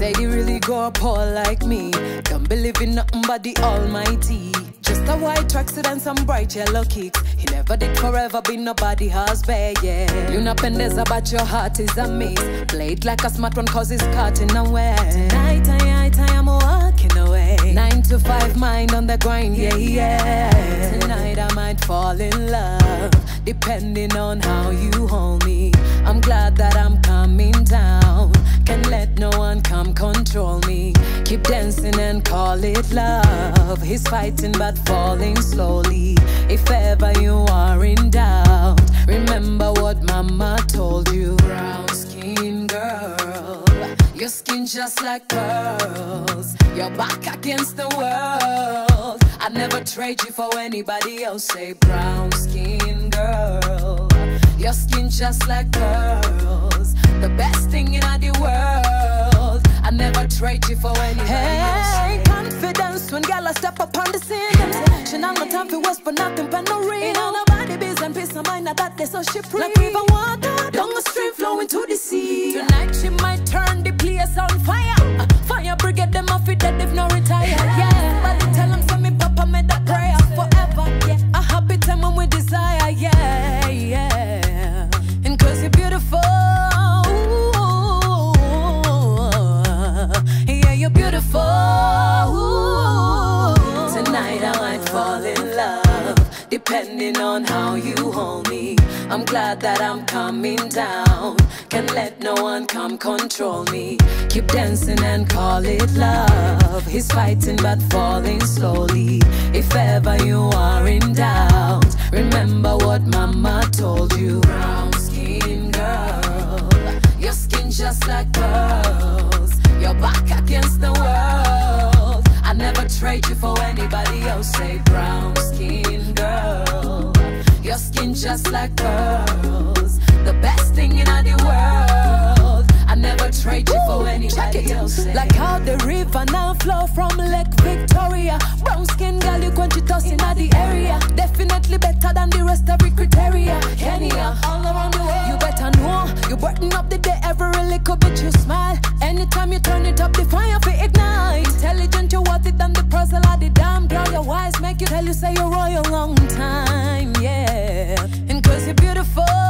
lady really go poor like me. Don't believe in nothing but the Almighty. Just a white tracksuit and some bright yellow kicks. He never did forever be nobody husband, yeah. You not pendeza but your heart is a mix. Play it like a smart one cause it's cutting away. Tonight I am walking away. 9 to 5 mind on the grind, yeah, yeah. Tonight I might fall in love, depending on how you hold me. I'm glad that I'm coming down. Can't let no one come control me. Keep dancing and call it love. He's fighting but falling slowly. If ever you are in doubt, remember what mama told you. Brown skin girl, your skin just like pearls. You're back against the world. I'd never trade you for anybody else. Say brown skin girl, your skin just like pearls. The best thing in the world. I never trade you for anybody else. Hey, confidence when y'all step up on the scene. She not got time for words but nothing but no real. Ain't nobody biz and peace of mind, now that they so she free. Like river water, down the stream flowing to the sea. Tonight she might turn the place on fire. Fire brigade them off it dead if no retire. Yeah, but tell them send me papa made a prayer forever. Yeah, a happy time when we desire. Yeah, yeah. And cause you're beautiful. Yeah, you're beautiful. Tonight I might fall in love, depending on how you hold me. I'm glad that I'm coming down. Can't let no one come control me. Keep dancing and call it love. He's fighting but falling slowly. If ever you are in doubt, remember what mama told you. Brown skin girl, your skin just like pearls. You're back against the world. I never trade you for anybody else. Say brown skin girl, your skin just like pearls. The best thing in the world. I never trade you for anybody else. Like how the river now flow from Lake Victoria. Brown skin girl, you quench it us in the area. Definitely better than the rest every criteria. Kenya, all around the world. You better know, you brighten up the day every little bit you smile. Anytime you turn it up, the fire for ignite. Intelligent, you worth it than the puzzle of the damn girl. Your wise make you tell you say you're royal long time, yeah. And cause you're beautiful.